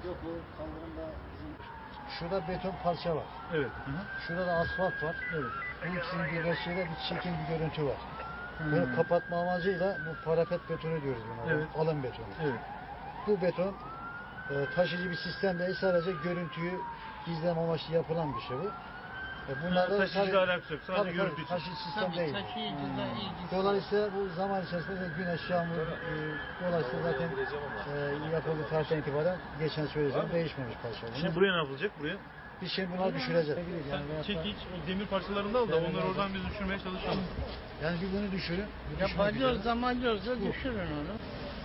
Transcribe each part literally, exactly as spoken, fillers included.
Yok, o kaldırımda bizim... Şurada beton parça var. Evet. Hı hı. Şurada da asfalt var. Evet. Bu ikisinin birleşiğiyle bir çirkin bir görüntü var. Hmm. Bunu kapatma amacıyla bu parapet betonu diyoruz buna. Evet. Alın betonu. Evet. Bu beton e, taşıyıcı bir sistem değil, sadece görüntüyü gizleme amaçlı yapılan bir şey bu. E, bunlar da taşıyıcıyla alakası yok. Sadece tabii, görüntü için. taşıyıcı sistem Tabii, değil. taşıyıcıyla Hmm. ilgisi. Dolayısıyla bu zaman içerisinde de güneş, yağmur, e, dolayısıyla zaten e, yapıldığı tarihten itibaren geçen söylediğim değişmemiş parça. Şimdi buraya ne yapılacak? Buraya? Biz şimdi buna düşüreceğiz. Sen Yani çekiç, o demir parçalarını al da onları oradan biz düşürmeye çalışalım. Yani bir bunu düşürün. Bir Ya düşmek balyoz üzere. da malyoz da düşürün onu.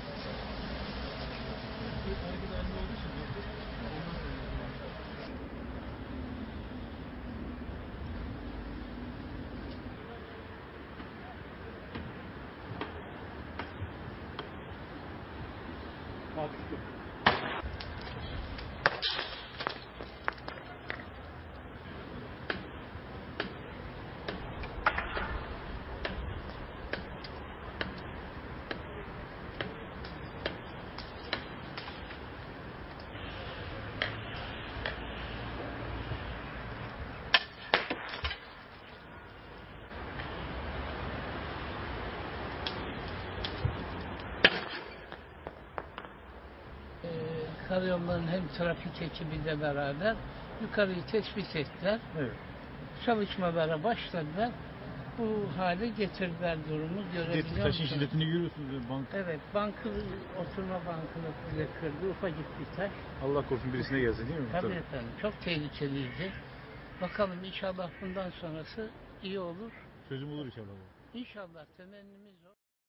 Karayolların hem trafik ekibiyle beraber yukarıyı tespit ettiler. Evet. Çalışmalara başladılar. Bu hale getirdiler durumu. Görebiliyor Taşın musunuz? şiddetini görüyorsunuz. Bank. Evet, bankı, oturma bankını bile kırdı. Ufacık bir taş. Allah korusun birisine gelsin değil mi? Tabii, tabii efendim. Çok tehlikeliydi. Bakalım inşallah bundan sonrası iyi olur. Çözüm olur inşallah. İnşallah temennimiz o.